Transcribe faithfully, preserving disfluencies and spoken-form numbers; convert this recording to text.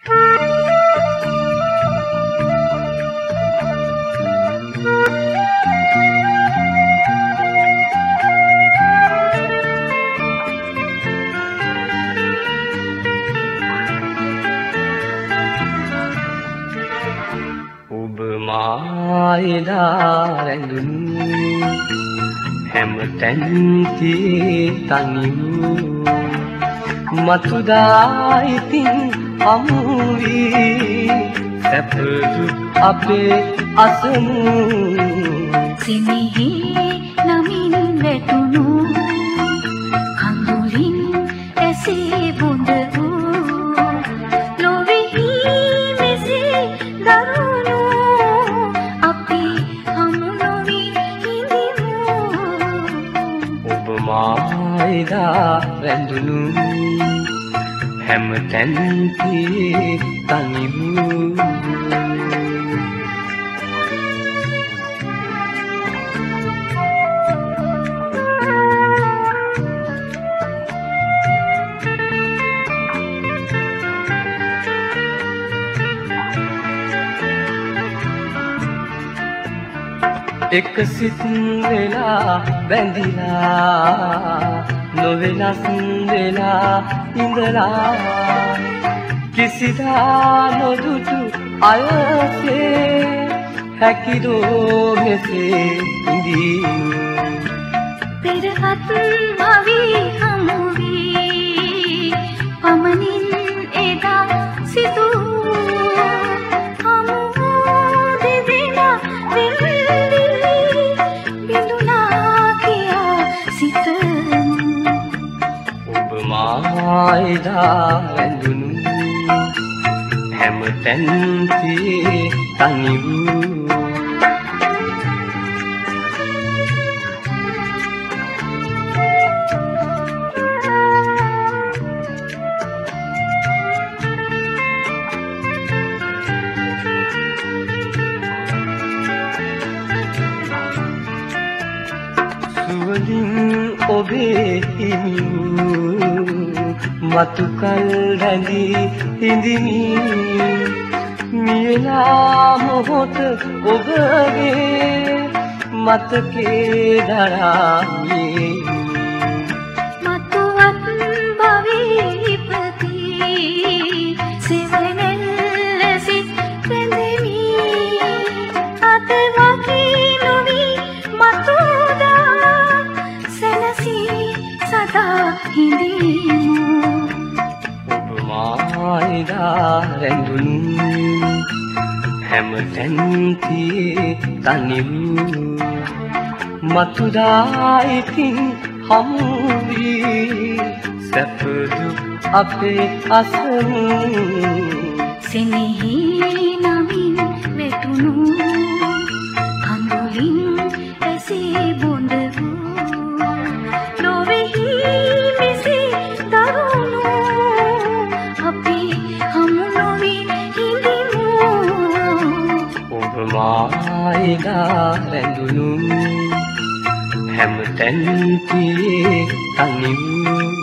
Oba Ma Eda Randunu හැමතැන් තනිවු මතුදා ඉතින් හමු වී සැපදු අපේ අසමු සිනෙහි නමින් වැටුණු කඳුලින් ඇසේ බොඳ වූ ලොවෙහි මෙසේ දරුණු අපි හමු නොවි හිඳිමු. Oba Ma Eda Randunu හැමතැන් තනිවු එක සිත් වෙලා බැඳිලා නොවෙනස් වෙලා ඉඳලා කිසිදා නොදුටු අයසේ හැකිදෝ මෙසේ ඉඳීමු. පෙරහත් මවි හමු වී පමණින් එදා සිදු හමු දෙදෙනා බිඳුනා කියා සිතමු. Oba Ma Eda Randunu හැමතැන් තනිවු සුවඳින් ඔබේ හිමිවූ මතුකල් රැඳී හිඳිමි මියලා මොහොත ඔබගේ මතකේ දරාමි. මතුවත් භවී ඉපදී සෙවණැල්ල සිත් රැඳෙමි අතවකී නොවි මතුදා සැනසී සදා හිඳිමු. Oba Ma Eda Randunu හැමතැන් තනිවු මතුදා ඉතින් හමු වී සැපදු අපේ අසමු සිනෙහි නමින් වැටුණු කඳුලින් ඇසේ බොඳ වූ ලොවෙහි මෙසේ දරුණු අපි හමු නොවි හිඳිමු. Oba Ma Eda Randunu හැමතැන් තනිවු